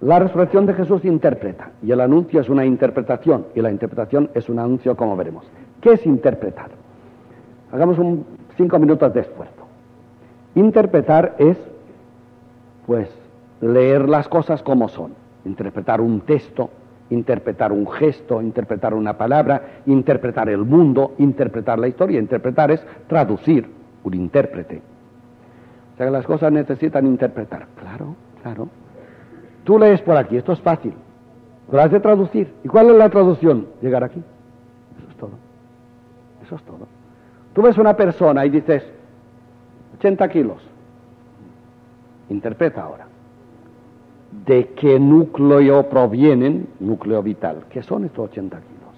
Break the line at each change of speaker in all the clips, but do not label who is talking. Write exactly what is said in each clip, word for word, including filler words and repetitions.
La resurrección de Jesús interpreta, y el anuncio es una interpretación, y la interpretación es un anuncio, como veremos. ¿Qué es interpretar? Hagamos un cinco minutos de esfuerzo. Interpretar es, pues, leer las cosas como son. Interpretar un texto, interpretar un gesto, interpretar una palabra, interpretar el mundo, interpretar la historia. Interpretar es traducir, un intérprete. O sea que las cosas necesitan interpretar. Claro, claro. Tú lees por aquí, esto es fácil. Lo has de traducir. ¿Y cuál es la traducción? Llegar aquí. Eso es todo. Eso es todo. Tú ves una persona y dices, ochenta kilos. Interpreta ahora. ¿De qué núcleo provienen? Núcleo vital. ¿Qué son estos ochenta kilos?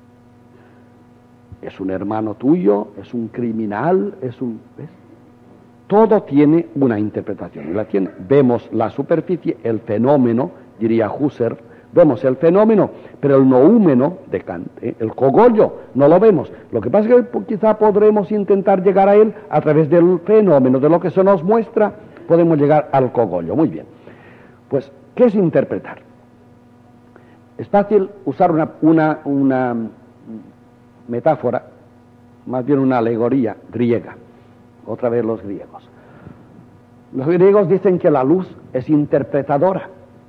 ¿Es un hermano tuyo? ¿Es un criminal? ¿Es un...? ¿Ves? Todo tiene una interpretación. Y la tiene. Vemos la superficie, el fenómeno, diría Husserl, vemos el fenómeno, pero el noúmeno de Kant, ¿eh? el cogollo, no lo vemos. Lo que pasa es que quizá podremos intentar llegar a él a través del fenómeno, de lo que se nos muestra, podemos llegar al cogollo. Muy bien. Pues, ¿qué es interpretar? Es fácil usar una, una, una metáfora, más bien una alegoría griega. Otra vez los griegos. Los griegos dicen que la luz es interpretadora.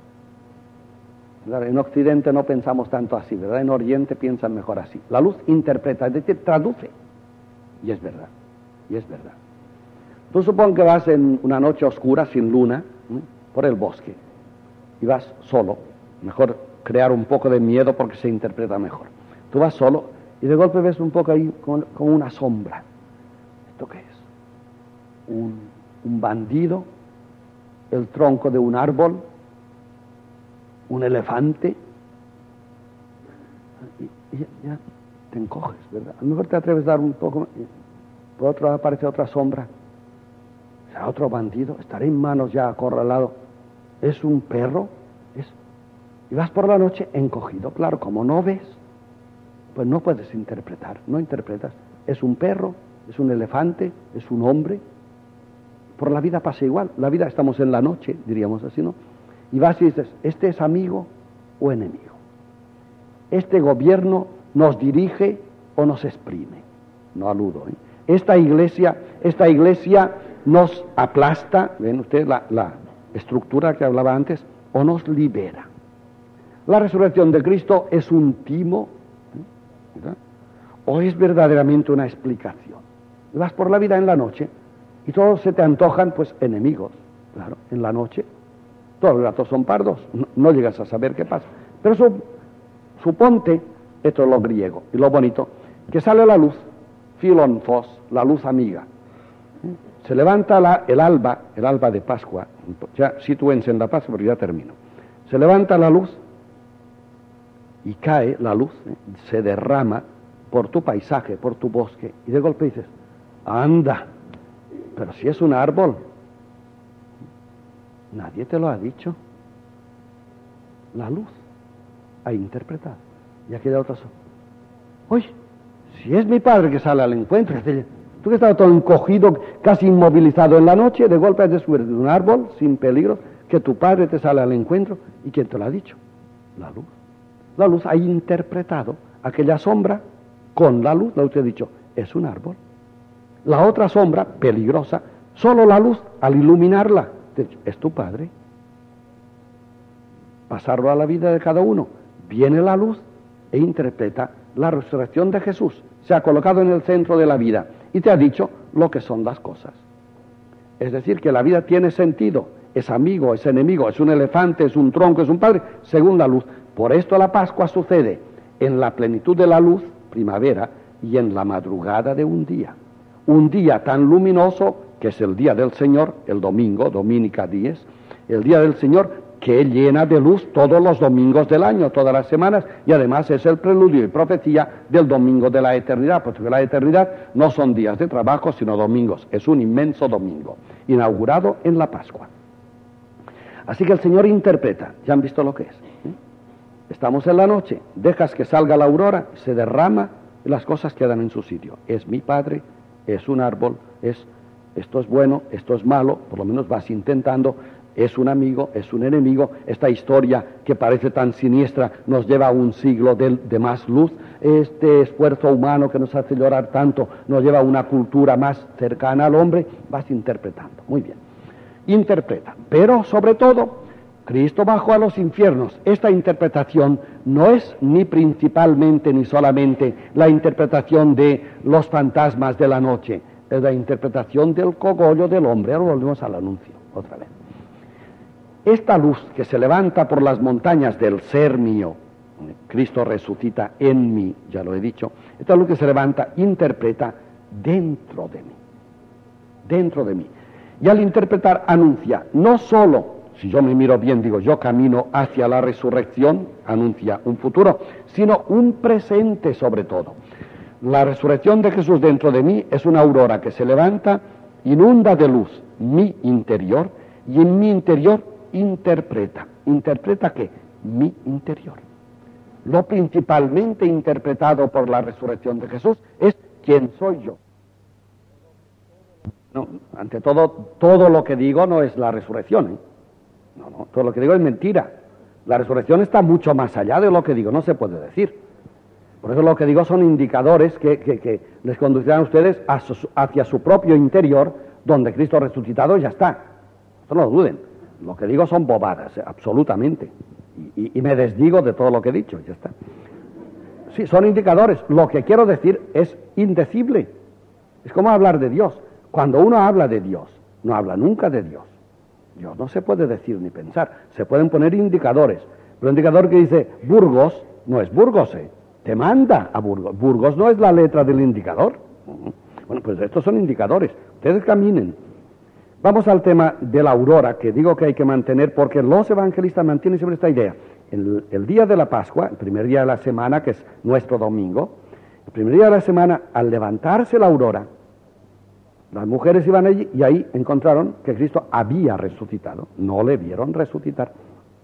En Occidente no pensamos tanto así, ¿verdad? En Oriente piensan mejor así. La luz interpreta, es decir, traduce. Y es verdad, y es verdad. Tú supón que vas en una noche oscura, sin luna, ¿eh? por el bosque, y vas solo. Mejor crear un poco de miedo porque se interpreta mejor. Tú vas solo y de golpe ves un poco ahí como, como una sombra. ¿Esto qué es? Un, un bandido, el tronco de un árbol, un elefante, y, y ya, ya te encoges, ¿verdad? A lo mejor te atreves a dar un poco, y por otro lado aparece otra sombra, será otro bandido, estaré en manos ya acorralado, es un perro, es... y vas por la noche encogido, claro, como no ves, pues no puedes interpretar, no interpretas, es un perro, es un elefante, es un hombre. Por la vida pasa igual, la vida estamos en la noche, diríamos así, ¿no? Y vas y dices, ¿este es amigo o enemigo? ¿Este gobierno nos dirige o nos exprime? No aludo, ¿eh? Esta iglesia, esta iglesia nos aplasta, ven ustedes la, la estructura que hablaba antes, o nos libera. La resurrección de Cristo es un timo, ¿eh? ¿verdad? O es verdaderamente una explicación. Y vas por la vida en la noche y todos se te antojan, pues, enemigos. Claro, en la noche todos los gatos son pardos, no, no llegas a saber qué pasa. Pero su, suponte, esto es lo griego y lo bonito, que sale la luz, filon phos, la luz amiga. ¿Eh? Se levanta la, el alba, el alba de Pascua, ya sitúense en la Pascua, pero ya termino. Se levanta la luz y cae la luz, ¿eh? se derrama por tu paisaje, por tu bosque, y de golpe dices, anda, pero si es un árbol, nadie te lo ha dicho. La luz ha interpretado. Y aquella otra son, oye, si es mi padre que sale al encuentro, tú que estabas todo encogido, casi inmovilizado en la noche, de golpe has descubierto un árbol sin peligro, que tu padre te sale al encuentro, ¿y quién te lo ha dicho? La luz. La luz ha interpretado aquella sombra con la luz. La luz te ha dicho, es un árbol. La otra sombra, peligrosa, solo la luz, al iluminarla, te ha dicho, es tu padre. Pasarlo a la vida de cada uno. Viene la luz e interpreta la resurrección de Jesús. Se ha colocado en el centro de la vida y te ha dicho lo que son las cosas. Es decir, que la vida tiene sentido. Es amigo, es enemigo, es un elefante, es un tronco, es un padre, según la luz. Por esto la Pascua sucede en la plenitud de la luz, primavera, y en la madrugada de un día. Un día tan luminoso, que es el día del Señor, el domingo, Dominica dies, el día del Señor, que llena de luz todos los domingos del año, todas las semanas, y además es el preludio y profecía del domingo de la eternidad, porque la eternidad no son días de trabajo, sino domingos. Es un inmenso domingo, inaugurado en la Pascua. Así que el Señor interpreta, ya han visto lo que es. ¿eh? Estamos en la noche, dejas que salga la aurora, se derrama y las cosas quedan en su sitio. Es mi Padre, es un árbol, es esto es bueno, esto es malo, por lo menos vas intentando es un amigo, es un enemigo. Esta historia que parece tan siniestra nos lleva a un siglo de, de más luz. Este esfuerzo humano que nos hace llorar tanto nos lleva a una cultura más cercana al hombre. Vas interpretando, muy bien, interpreta. Pero sobre todo, Cristo bajó a los infiernos. Esta interpretación no es ni principalmente ni solamente la interpretación de los fantasmas de la noche, es la interpretación del cogollo del hombre. Ahora volvemos al anuncio otra vez. Esta luz que se levanta por las montañas del ser mío, Cristo resucita en mí, ya lo he dicho, esta luz que se levanta interpreta dentro de mí, dentro de mí. Y al interpretar anuncia no solo, si yo me miro bien, digo, yo camino hacia la resurrección, anuncia un futuro, sino un presente sobre todo. La resurrección de Jesús dentro de mí es una aurora que se levanta, inunda de luz mi interior, y en mi interior interpreta. ¿Interpreta qué? Mi interior. Lo principalmente interpretado por la resurrección de Jesús es quién soy yo. No, ante todo, todo lo que digo no es la resurrección, ¿eh? No, no, todo lo que digo es mentira. La resurrección está mucho más allá de lo que digo, no se puede decir. Por eso lo que digo son indicadores que, que, que les conducirán a ustedes a su, hacia su propio interior, donde Cristo resucitado ya está. No lo duden. Lo que digo son bobadas, eh, absolutamente. Y, y, y me desdigo de todo lo que he dicho, ya está. Sí, son indicadores. Lo que quiero decir es indecible. Es como hablar de Dios. Cuando uno habla de Dios, no habla nunca de Dios. Dios no se puede decir ni pensar. Se pueden poner indicadores. Pero el indicador que dice Burgos, no es Burgos, ¿eh? Te manda a Burgos. Burgos no es la letra del indicador. Uh-huh. Bueno, pues estos son indicadores. Ustedes caminen. Vamos al tema de la aurora, que digo que hay que mantener, porque los evangelistas mantienen siempre esta idea. El, el día de la Pascua, el primer día de la semana, que es nuestro domingo, el primer día de la semana, al levantarse la aurora, las mujeres iban allí y ahí encontraron que Cristo había resucitado. No le vieron resucitar.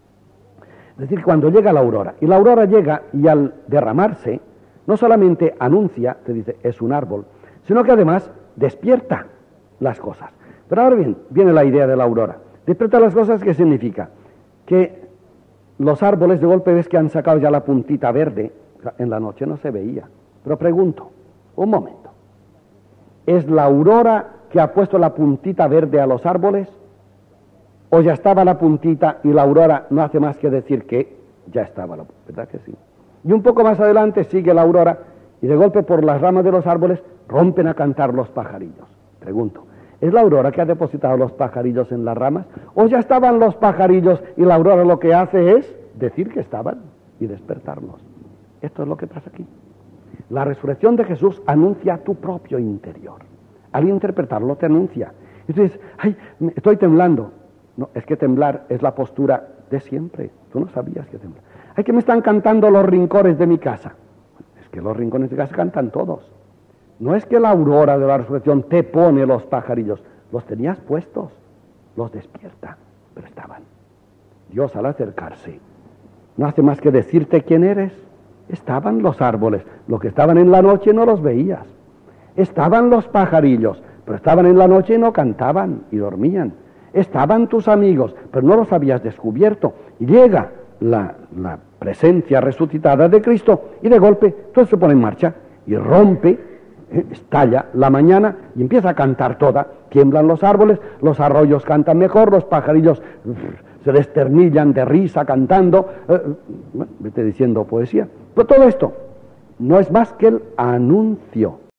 Es decir, cuando llega la aurora, y la aurora llega y al derramarse, no solamente anuncia, te dice, es un árbol, sino que además despierta las cosas. Pero ahora bien, viene la idea de la aurora. Despierta las cosas, ¿qué significa? Que los árboles de golpe ves que han sacado ya la puntita verde, en la noche no se veía. Pero pregunto, un momento, ¿es la aurora que ha puesto la puntita verde a los árboles? ¿O ya estaba la puntita y la aurora no hace más que decir que ya estaba la puntita? ¿Verdad que sí? Y un poco más adelante sigue la aurora y de golpe por las ramas de los árboles rompen a cantar los pajarillos. Pregunto, ¿es la aurora que ha depositado los pajarillos en las ramas? ¿O ya estaban los pajarillos y la aurora lo que hace es decir que estaban y despertarlos? Esto es lo que pasa aquí. La resurrección de Jesús anuncia tu propio interior. Al interpretarlo te anuncia. Y tú dices, ay, estoy temblando. No, es que temblar es la postura de siempre. Tú no sabías que temblar. Ay, que me están cantando los rincones de mi casa. Es que los rincones de casa cantan todos. No es que la aurora de la resurrección te pone los pajarillos. Los tenías puestos. Los despierta. Pero estaban. Dios al acercarse no hace más que decirte quién eres. Estaban los árboles. Los que estaban en la noche no los veías. Estaban los pajarillos. Pero estaban en la noche y no cantaban y dormían. Estaban tus amigos, pero no los habías descubierto. Y llega la, la presencia resucitada de Cristo y de golpe todo se pone en marcha y rompe, eh, estalla la mañana y empieza a cantar toda. Tiemblan los árboles, los arroyos cantan mejor, los pajarillos uff, se desternillan de risa cantando. Eh, bueno, vete diciendo poesía. Pero todo esto no es más que el anuncio